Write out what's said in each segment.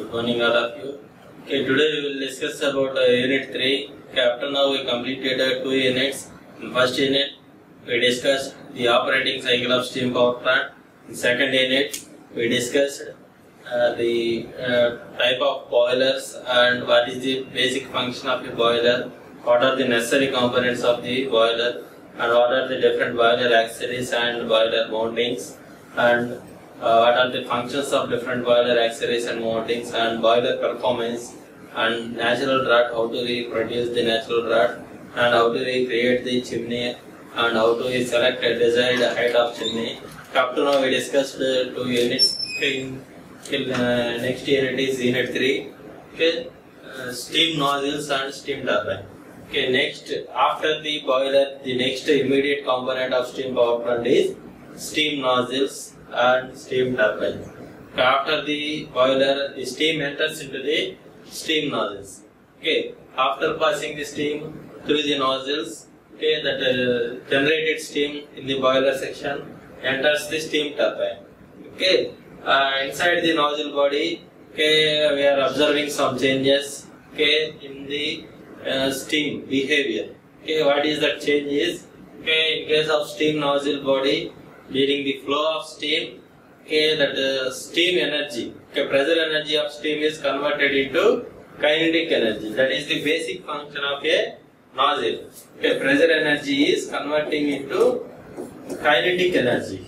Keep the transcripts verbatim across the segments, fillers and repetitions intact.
Good morning, all of you. Okay, today we will discuss about uh, Unit three. Okay, after now we completed uh, two units. In first unit, we discussed the operating cycle of steam power plant. In second unit, we discussed uh, the uh, type of boilers and what is the basic function of a boiler, what are the necessary components of the boiler, and what are the different boiler accessories and boiler mountings, and uh, what are the functions of different boiler accessories and mountings, and boiler performance, and natural draught, how do we produce the natural draught, and how do we create the chimney, and how do we select a desired height of chimney. Up to now we discussed uh, two units. Okay, till uh, next unit is unit three. Okay, uh, steam nozzles and steam turbine. Okay, next after the boiler, the next immediate component of steam power plant is steam nozzles and steam turbine. After the boiler, the steam enters into the steam nozzles. Okay, after passing the steam through the nozzles, okay, that uh, generated steam in the boiler section enters the steam turbine. Okay, uh, inside the nozzle body, okay, we are observing some changes. Okay, in the uh, steam behavior. Okay, what is that change is? Okay, in case of steam nozzle body, during the flow of steam, okay, that uh, steam energy, okay, pressure energy of steam is converted into kinetic energy. That is the basic function of a nozzle. Okay, pressure energy is converting into kinetic energy.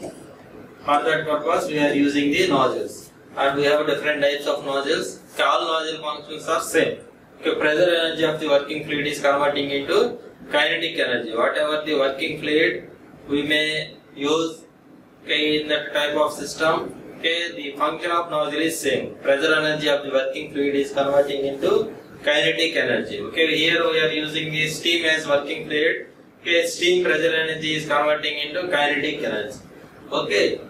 For that purpose, we are using the nozzles, and we have different types of nozzles. Okay, all nozzle functions are same. Okay, pressure energy of the working fluid is converting into kinetic energy. Whatever the working fluid we may use, okay, in that type of system, okay, the function of nozzle is same. Pressure energy of the working fluid is converting into kinetic energy. Okay, here we are using the steam as working fluid. Okay, steam pressure energy is converting into kinetic energy. Okay,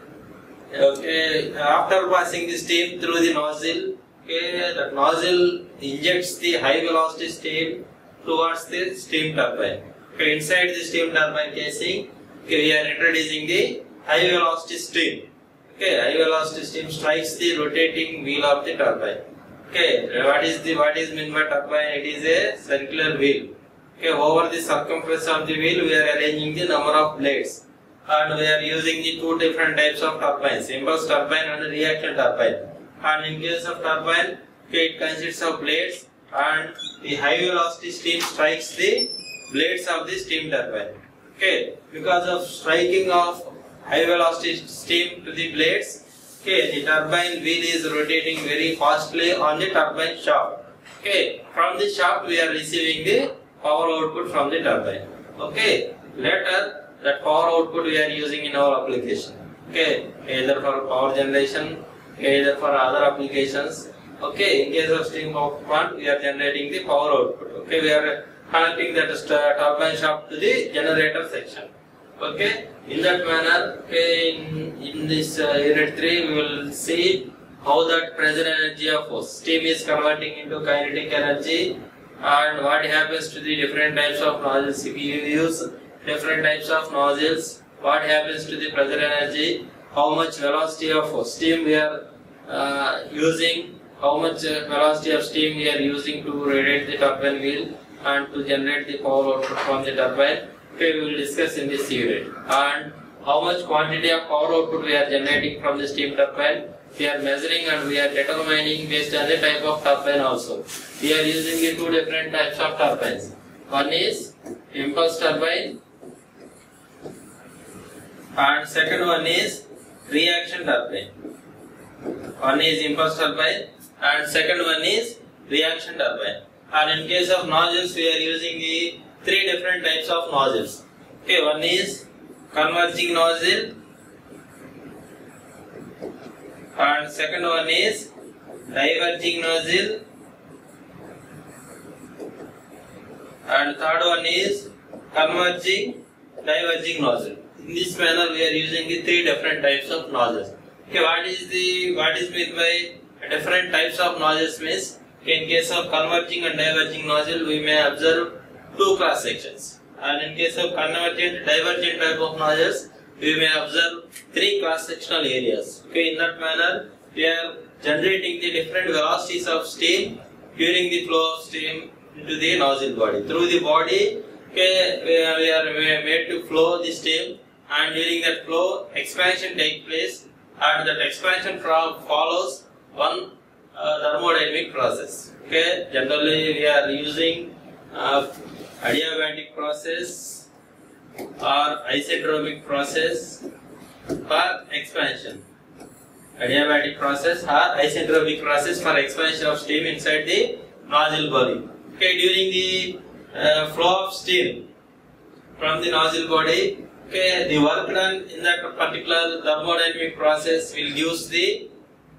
okay. After passing the steam through the nozzle, okay, the nozzle injects the high velocity steam towards the steam turbine. Okay, inside the steam turbine casing, okay, we are introducing the high velocity steam. Okay, high velocity steam strikes the rotating wheel of the turbine. Okay, what is the what is meant by turbine? It is a circular wheel. Okay, over the circumference of the wheel, we are arranging the number of blades, and we are using the two different types of turbines: impulse turbine and reaction turbine. And in case of turbine, okay, it consists of blades, and the high velocity steam strikes the blades of the steam turbine. Okay, because of striking of high velocity steam to the blades, okay, the turbine wheel is rotating very fastly on the turbine shaft. Okay, from the shaft we are receiving the power output from the turbine. Okay, later that power output we are using in our application. Okay, either for power generation, either for other applications. Okay, in case of steam power plant, we are generating the power output. Okay, we are connecting that turbine shaft to the generator section. Okay, in that manner, okay, in, in this uh, unit three, we will see how that pressure energy of steam is converting into kinetic energy, and what happens to the different types of nozzles. If you use different types of nozzles, what happens to the pressure energy, how much velocity of steam we are uh, using, how much uh, velocity of steam we are using to rotate the turbine wheel and to generate the power output from the turbine. Okay, we will discuss in this unit. And how much quantity of power output we are generating from the steam turbine, we are measuring and we are determining based on the type of turbine also. We are using the two different types of turbines. One is impulse turbine, and second one is reaction turbine. One is impulse turbine and second one is reaction turbine. And in case of nozzles, we are using the three different types of nozzles. Okay, one is converging nozzle, and second one is diverging nozzle, and third one is converging diverging nozzle. In this manner, we are using the three different types of nozzles. Okay, what is the what is meant by different types of nozzles means? Okay, in case of converging and diverging nozzle, we may observe two cross sections, and in case of convergent divergent type of nozzles, we may observe three cross sectional areas. Okay, in that manner, we are generating the different velocities of steam during the flow of steam into the nozzle body. Through the body, okay, we are, we are, we are made to flow the steam, and during that flow, expansion takes place, and that expansion from follows one uh, thermodynamic process. Okay, generally we are using uh, adiabatic process or isodromic process for expansion. Adiabatic process or isodromic process for expansion of steam inside the nozzle body. Okay, during the uh, flow of steam from the nozzle body, okay, the work done in that particular thermodynamic process will give the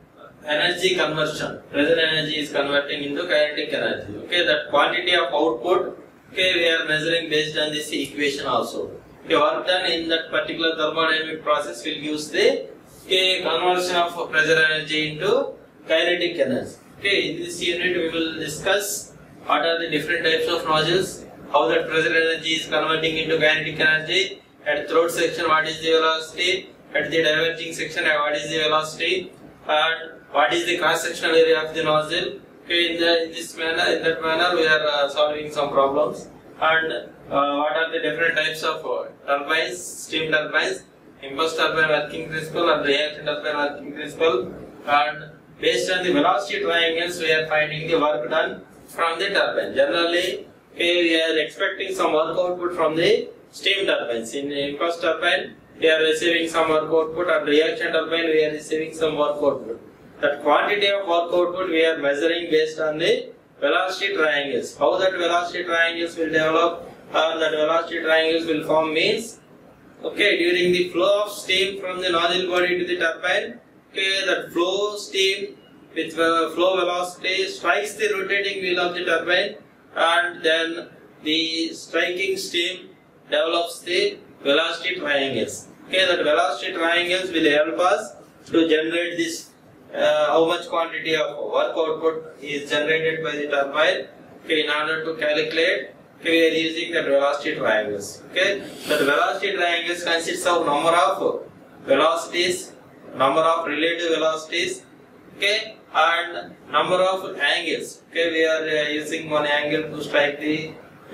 energy conversion. Pressure energy is converting into kinetic energy. Okay, that quantity of output, okay, we are measuring based on this equation also. Okay, work done in that particular thermodynamic process will give the okay, conversion of pressure energy into kinetic energy. Okay, in this unit we will discuss what are the different types of nozzles, how that pressure energy is converting into kinetic energy, at throat section what is the velocity, at the diverging section what is the velocity, and what is the cross-sectional area of the nozzle. Okay, in, the, in this manner, in that manner we are uh, solving some problems. And uh, what are the different types of uh, turbines, steam turbines, impulse turbine working principle and reaction turbine working principle, and based on the velocity triangles we are finding the work done from the turbine. Generally, okay, we are expecting some work output from the steam turbines. In impulse turbine we are receiving some work output, and reaction turbine we are receiving some work output. That quantity of work output we are measuring based on the velocity triangles. How that velocity triangles will develop or that velocity triangles will form means, okay, during the flow of steam from the nozzle body to the turbine, okay, that flow steam with uh, flow velocity strikes the rotating wheel of the turbine, and then the striking steam develops the velocity triangles. Okay, that velocity triangles will help us to generate this uh, how much quantity of work output is generated by the turbine. Okay, in order to calculate, okay, we are using the velocity triangles. Okay, the velocity triangles consists of number of velocities, number of relative velocities, okay, and number of angles. Okay, we are uh, using one angle to strike the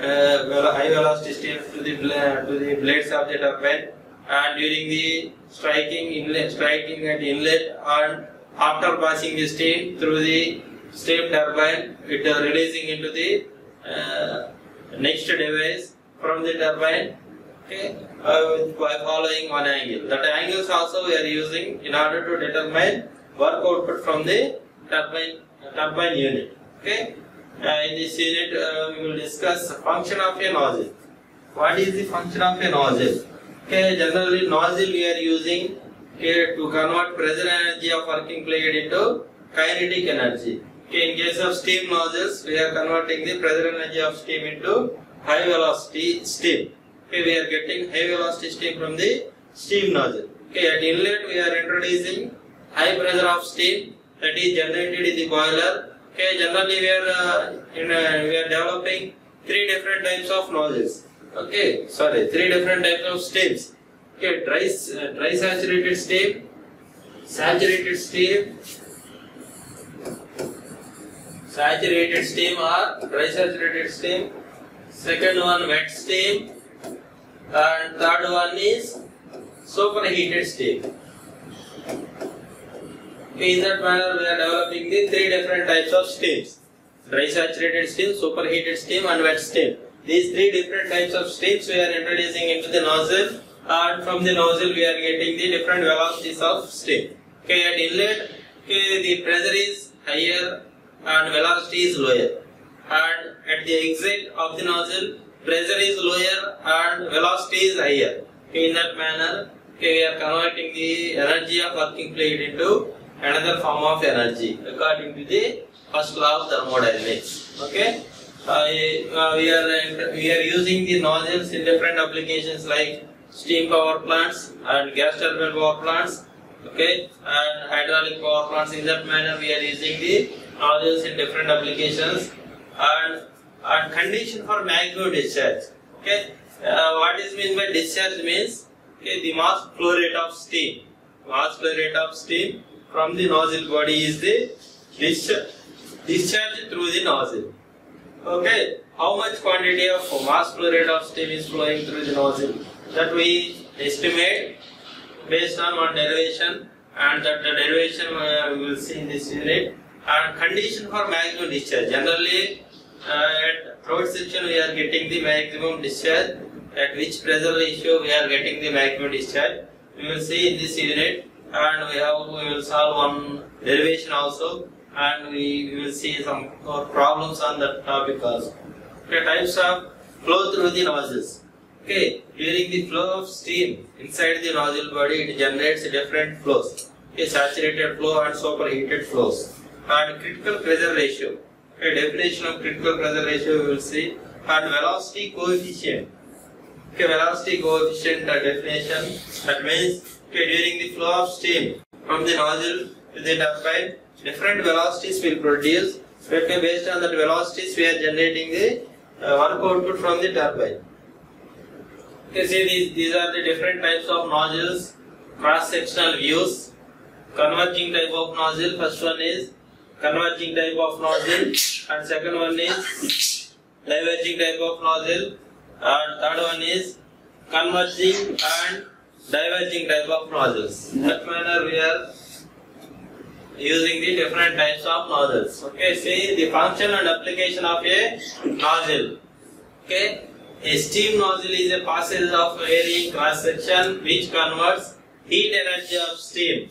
uh, high velocity steam to the to the blades of the turbine, and during the striking inlet, striking at inlet, and after passing the steam through the steam turbine, it is releasing into the uh, next device from the turbine, okay, uh, by following one angle. That angles also we are using in order to determine work output from the turbine uh, turbine unit. Okay, uh, in this unit uh, we will discuss function of a nozzle. What is the function of a nozzle? Okay, generally nozzle we are using, okay, to convert pressure energy of working fluid into kinetic energy. Okay, in case of steam nozzles, we are converting the pressure energy of steam into high velocity steam. Okay, we are getting high velocity steam from the steam nozzle. Okay, at inlet we are introducing high pressure of steam that is generated in the boiler. Okay, generally we are uh, in, uh, we are developing three different types of nozzles. Okay, sorry, three different types of steams. Okay, dry, uh, dry saturated steam, saturated steam, saturated steam or dry saturated steam. Second one wet steam, and third one is superheated steam. Okay, in that manner we are developing the three different types of steams: dry saturated steam, superheated steam, and wet steam. These three different types of steams we are introducing into the nozzle, and from the nozzle we are getting the different velocities of steam. Okay, at inlet, okay, the pressure is higher and velocity is lower, and at the exit of the nozzle, pressure is lower and velocity is higher. Okay, in that manner, okay, we are converting the energy of working fluid into another form of energy according to the first law of thermodynamics. Okay. Uh, uh, we are uh, we are using the nozzles in different applications like steam power plants and gas turbine power plants, okay, and hydraulic power plants. In that manner, we are using the nozzles in different applications. And, and condition for maximum discharge. Okay, uh, what is meant by discharge means, okay, the mass flow rate of steam. Mass flow rate of steam from the nozzle body is the discharge, discharge through the nozzle. Okay, how much quantity of mass flow rate of steam is flowing through the nozzle? That we estimate based on one derivation, and that the derivation uh, we will see in this unit. And condition for maximum discharge. Generally, uh, at throat section we are getting the maximum discharge. At which pressure ratio we are getting the maximum discharge? We will see in this unit, and we have we will solve one derivation also, and we, we will see some more problems on that topic also. Okay, types of flow through the nozzles. Okay, during the flow of steam inside the nozzle body, it generates different flows. Okay, saturated flow and superheated flows. And critical pressure ratio. Okay, definition of critical pressure ratio we will see. And velocity coefficient. Okay, velocity coefficient uh, definition. That means, okay, during the flow of steam from the nozzle to the turbine, different velocities will produce. Okay, based on that velocities, we are generating the uh, work output from the turbine. Okay, see these these are the different types of nozzles. Cross-sectional views. Converging type of nozzle. First one is converging type of nozzle, and second one is diverging type of nozzle, and third one is converging and diverging type of nozzles. In that manner we are using the different types of nozzles. Okay, see the function and application of a nozzle. Okay, a steam nozzle is a passage of air in cross section which converts heat energy of steam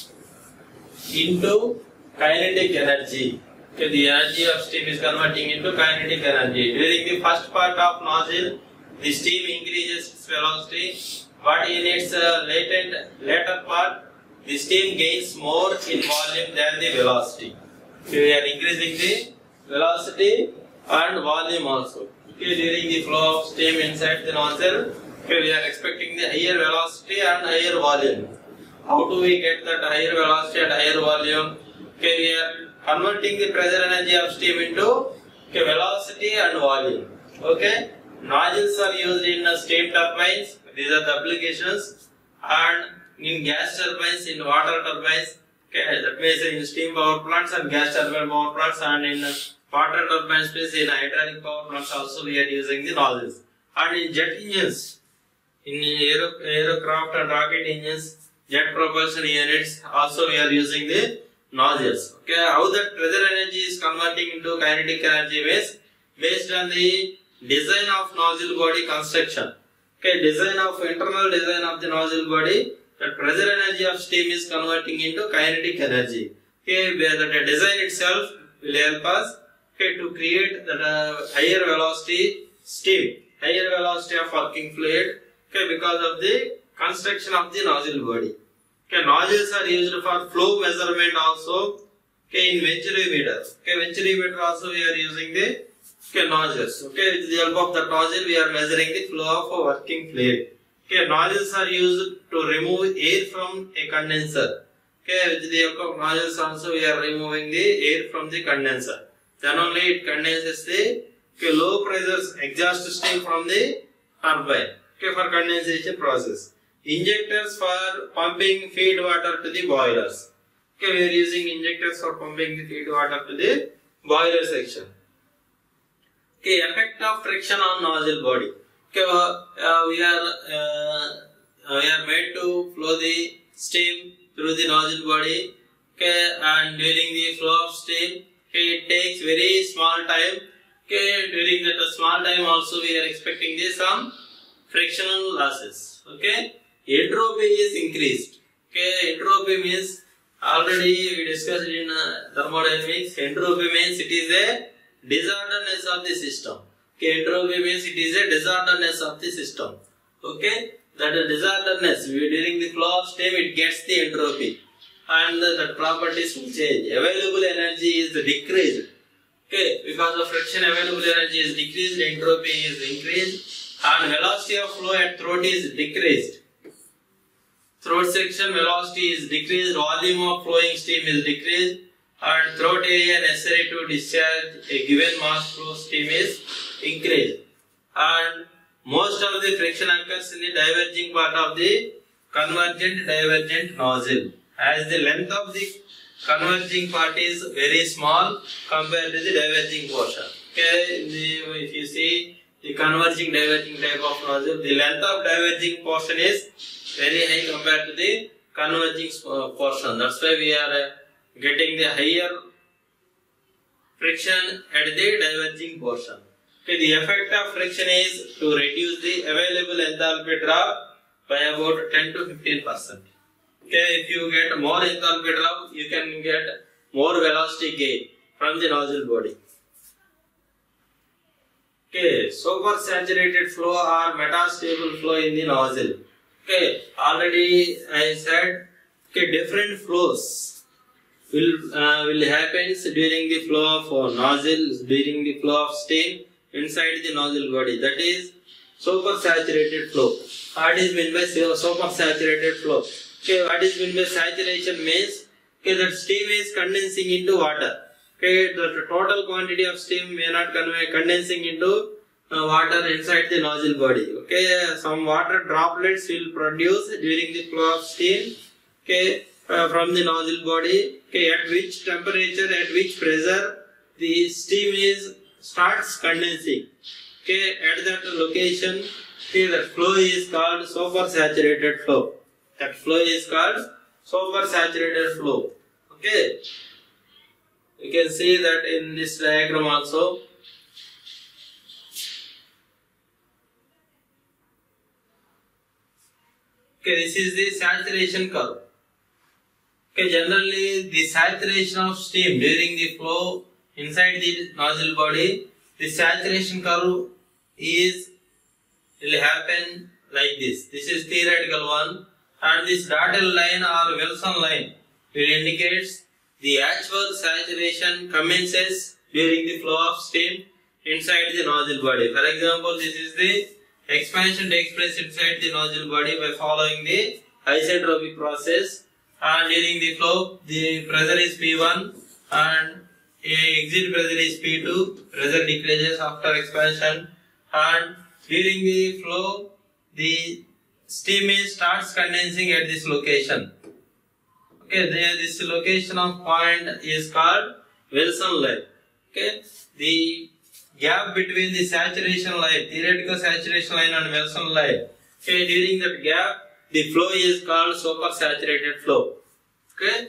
into kinetic energy. Okay, the energy of steam is converting into kinetic energy. During the first part of nozzle, the steam increases its velocity, but in its uh, latent later part, the steam gains more in volume than the velocity. Okay, we are increasing the velocity and volume also. Okay, during the flow of steam inside the nozzle, okay, we are expecting the higher velocity and higher volume. How do we get that higher velocity and higher volume? Okay, we are converting the pressure energy of steam into okay, velocity and volume. Okay, nozzles are used in uh, steam turbines. These are the applications, and in gas turbines, in water turbines. Okay, that means in steam power plants and gas turbine power plants, and in uh, water turbine space, in hydraulic power plants also we are using the nozzles. And in jet engines, in aero, aerocraft and rocket engines, jet propulsion units, also we are using the nozzles. Okay, how that pressure energy is converting into kinetic energy is based on the design of nozzle body construction. Okay, design of internal design of the nozzle body, that pressure energy of steam is converting into kinetic energy. Okay, where the design itself will help us okay, to create that uh, higher velocity steam, higher velocity of working fluid. Okay, because of the construction of the nozzle body. Okay, nozzles are used for flow measurement also. Okay, in venturimeter. Okay, venturimeter also we are using the okay, nozzles. Okay, with the help of the nozzle we are measuring the flow of a working fluid. Okay, nozzles are used to remove air from a condenser. Okay, with the help of nozzles also we are removing the air from the condenser. Then only it condenses the okay, low pressure exhaust steam from the turbine. Okay, for condensation process. Injectors for pumping feed water to the boilers. Okay, we are using injectors for pumping the feed water to the boiler section. Okay, effect of friction on nozzle body. Okay, uh, uh, we are uh, we are made to flow the steam through the nozzle body. Okay, and during the flow of steam, okay, it takes very small time. Okay, during that small time also we are expecting this some frictional losses. Okay, entropy is increased. Okay, entropy means already we discussed in uh, thermodynamics. Entropy means it is a disorderness of the system. Okay, entropy means it is a disorderness of the system. Okay, that is disorderness. We, during the flow of steam, it gets the entropy, and uh, that properties will change. Available energy is decreased. Okay, because of friction, available energy is decreased, entropy is increased, and velocity of flow at throat is decreased. Throat section velocity is decreased, volume of flowing steam is decreased, and throat area necessary to discharge a given mass flow steam is increased. And most of the friction occurs in the diverging part of the convergent divergent nozzle. as the length of the converging part is very small compared to the diverging portion. Okay, the, if you see the converging diverging type of nozzle, the length of diverging portion is very high compared to the converging portion. That's why we are uh, getting the higher friction at the diverging portion. Okay, the effect of friction is to reduce the available enthalpy drop by about ten to fifteen percent. Okay, if you get more enthalpy drop, you can get more velocity gain from the nozzle body. Okay, supersaturated flow or metastable flow in the nozzle. Okay, already I said, okay, different flows will uh, will happen during the flow of uh, nozzle, during the flow of steam inside the nozzle body. That is supersaturated flow. What is meant by supersaturated flow? Okay, what is meant by saturation means, okay, that steam is condensing into water. Okay, the total quantity of steam may not convey condensing into uh, water inside the nozzle body. Okay, some water droplets will produce during the flow of steam. Okay, uh, from the nozzle body. Okay, at which temperature, at which pressure the steam is starts condensing. Okay, at that location, okay, that flow is called supersaturated flow. That flow is called supersaturated flow. Okay. You can see that in this diagram also. Okay, this is the saturation curve. Okay, generally the saturation of steam during the flow inside the nozzle body, the saturation curve is will happen like this. This is theoretical one, and this dotted line or Wilson line will indicates the actual saturation commences during the flow of steam inside the nozzle body. For example, this is the expansion takes place inside the nozzle body by following the isentropic process, and during the flow the pressure is P one and exit pressure is P two. Pressure decreases after expansion, and during the flow the steam is starts condensing at this location. Okay, there this location of point is called Wilson line. Okay, the gap between the saturation line, theoretical saturation line and Wilson line. Okay, during that gap, the flow is called supersaturated flow. Okay,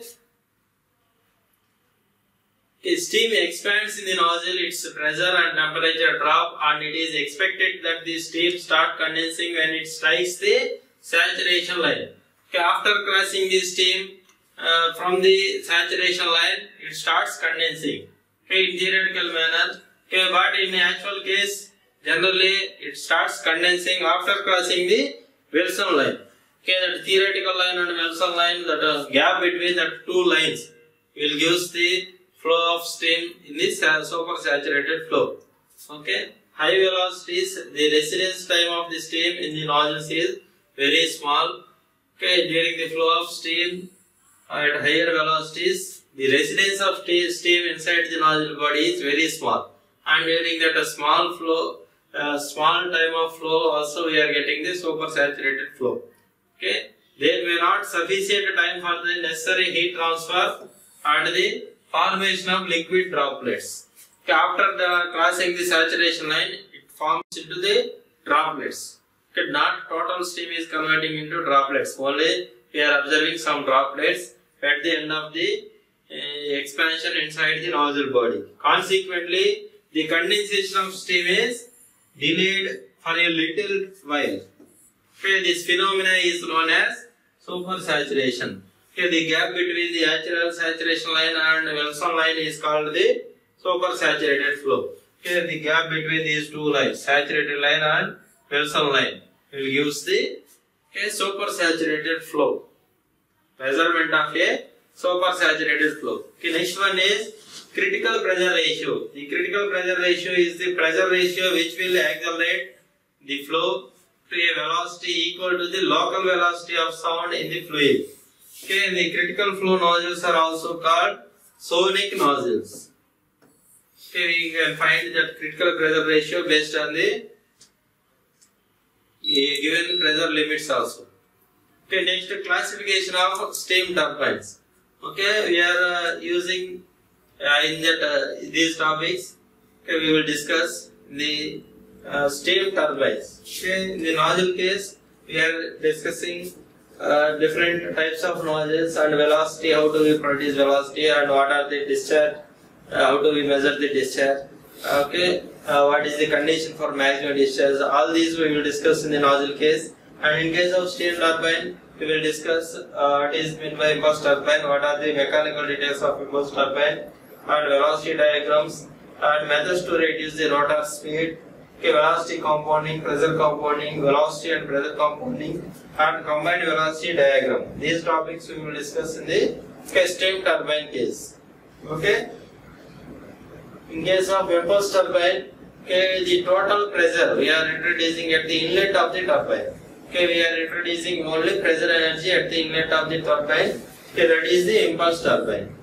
the steam expands in the nozzle, its pressure and temperature drop, and it is expected that the steam start condensing when it strikes the saturation line. Okay, after crossing the steam uh, from the saturation line, it starts condensing. Okay, in theoretical manner. Okay, but in actual case, generally it starts condensing after crossing the Wilson line. Okay, that theoretical line and Wilson line, that uh, gap between the two lines will give the flow of steam in this supersaturated flow. Okay, high velocities, the residence time of the steam in the nozzles is very small. Okay, during the flow of steam at higher velocities, the residence of steam inside the nozzle body is very small. And during that a small flow, uh, small time of flow, also we are getting the supersaturated flow. Okay, there may not sufficient time for the necessary heat transfer and the formation of liquid droplets. Okay, after the crossing the saturation line, it forms into the droplets. Okay, not total steam is converting into droplets. Only we are observing some droplets at the end of the uh, expansion inside the nozzle body. Consequently, the condensation of steam is delayed for a little while. Okay, this phenomena is known as supersaturation. Okay, the gap between the actual saturation line and Wilson line is called the supersaturated flow. Okay, the gap between these two lines, saturated line and Wilson line, will give the okay, supersaturated flow. Measurement of a supersaturated flow. Okay, next one is critical pressure ratio. The critical pressure ratio is the pressure ratio which will accelerate the flow to a velocity equal to the local velocity of sound in the fluid. Okay, the critical flow nozzles are also called sonic nozzles. Okay, we can find that critical pressure ratio based on the given pressure limits also. Okay, next classification of steam turbines. Okay, we are uh, using uh, in that uh, these topics. Okay, we will discuss the uh, steam turbines. Okay, in the nozzle case, we are discussing uh, different types of nozzles and velocity. How do we produce velocity and what are the discharge? Uh, how do we measure the discharge? Okay, uh, what is the condition for maximum discharge? All these we will discuss in the nozzle case. And in case of steam turbine, we will discuss uh, what is meant by impulse turbine, what are the mechanical details of impulse turbine, and velocity diagrams, and methods to reduce the rotor speed, okay, velocity compounding, pressure compounding, velocity and pressure compounding, and combined velocity diagram. These topics we will discuss in the okay, steam turbine case. Okay. In case of impulse turbine, okay, the total pressure we are introducing at the inlet of the turbine. Okay, we are introducing only pressure energy at the inlet of the turbine. Okay, that is the impulse turbine.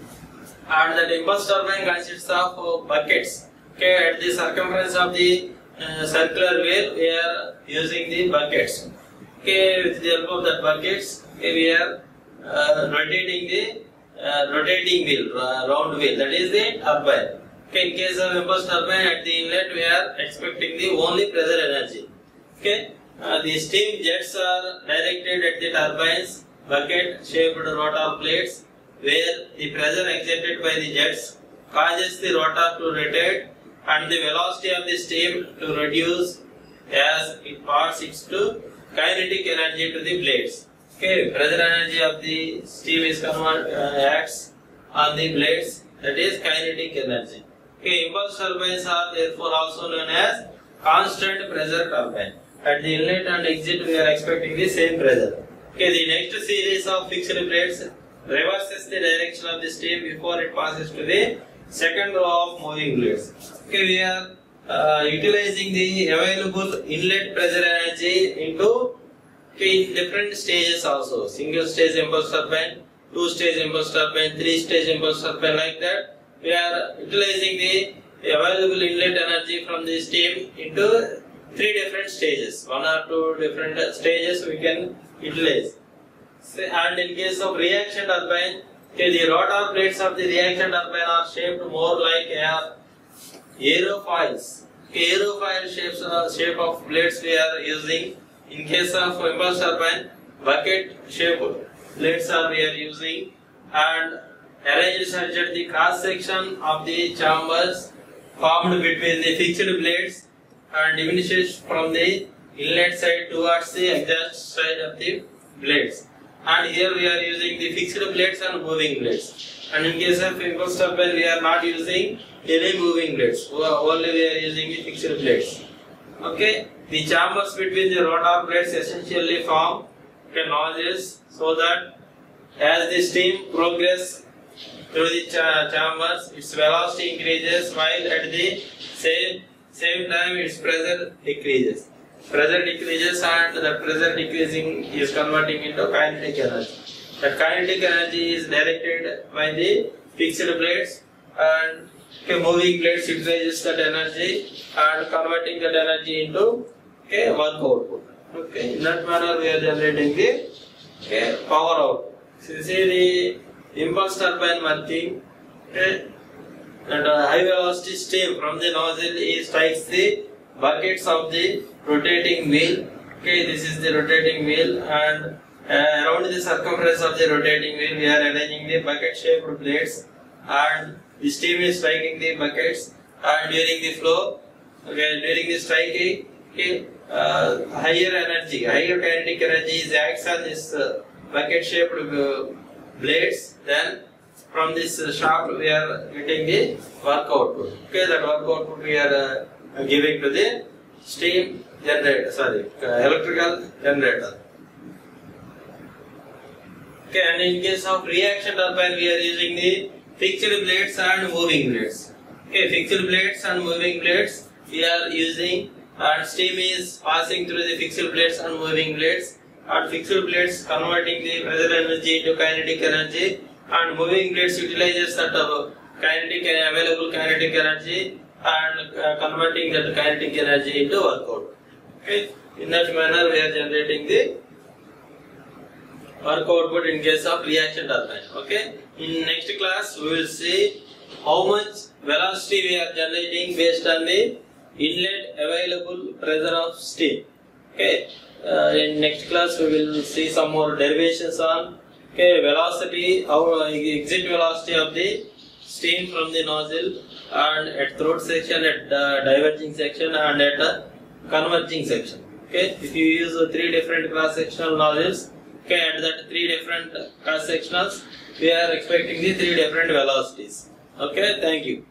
And that impulse turbine consists of uh, buckets. Okay, at the circumference of the uh, circular wheel, we are using the buckets. Okay, with the help of that buckets, okay, we are uh, rotating the uh, rotating wheel, uh, round wheel. That is the turbine. Okay, in case of impulse turbine, at the inlet, we are expecting the only pressure energy. Okay. Uh, the steam jets are directed at the turbine's bucket-shaped rotor blades, where the pressure exerted by the jets causes the rotor to rotate and the velocity of the steam to reduce as it passes its to kinetic energy to the blades. Okay, pressure energy of the steam is convert, uh, acts on the blades, that is kinetic energy. Okay, impulse turbines are therefore also known as constant pressure turbine. At the inlet and exit, we are expecting the same pressure. Okay, the next series of fixed blades reverses the direction of the steam before it passes to the second row of moving blades. Okay, we are uh, utilizing the available inlet pressure energy into okay, in different stages also. Single stage impulse turbine, two stage impulse turbine, three stage impulse turbine, like that. We are utilizing the available inlet energy from the steam into three different stages, one or two different stages we can utilize. And in case of reaction turbine, okay, the rotor blades of the reaction turbine are shaped more like air aerofoils. Okay, aerofoil shapes uh, shape of blades we are using. In case of impulse turbine, bucket shaped blades are we are using, and arranged such that the cross section of the chambers formed between the fixed blades and diminishes from the inlet side towards the exhaust side of the blades. And here we are using the fixed blades and moving blades. And in case of impulse turbine, we are not using any moving blades. Only we are using the fixed blades. Okay, the chambers between the rotor blades essentially form nozzles, so that as the steam progresses through the cha chambers, its velocity increases, while at the same same time its pressure decreases. Pressure decreases and the pressure decreasing is converting into kinetic energy. That kinetic energy is directed by the fixed blades, and okay, moving blades utilizes that energy and converting that energy into okay, work output. Okay, in that manner we are generating the okay, power output. So you see the impulse turbine working. Okay, and uh, high velocity steam from the nozzle is strikes the buckets of the rotating wheel. Okay, this is the rotating wheel, and uh, around the circumference of the rotating wheel we are arranging the bucket shaped blades, and the steam is striking the buckets, and during the flow, okay, during the striking, okay, uh, higher energy, higher kinetic energy is acts on this uh, bucket shaped uh, blades. Then from this uh, shaft we are getting the work output. Okay, that work output we are uh, giving to the steam generator, sorry, uh, electrical generator. Okay, and in case of reaction turbine, we are using the fixed blades and moving blades. Okay, fixed blades and moving blades we are using, and steam is passing through the fixed blades and moving blades, and fixed blades converting the pressure energy into kinetic energy, and moving blades utilizes that uh, kinetic available kinetic energy and uh, converting that kinetic energy into work output. Okay, in that manner we are generating the work output in case of reaction turbine. Okay. In next class we will see how much velocity we are generating based on the inlet available pressure of steam. Okay. Uh, in next class we will see some more derivations on okay velocity, our exit velocity of the steam from the nozzle, and at throat section, at the diverging section, and at the converging section. Okay, if you use uh, three different cross-sectional nozzles, okay, at that three different cross-sectionals, we are expecting the three different velocities. Okay, thank you.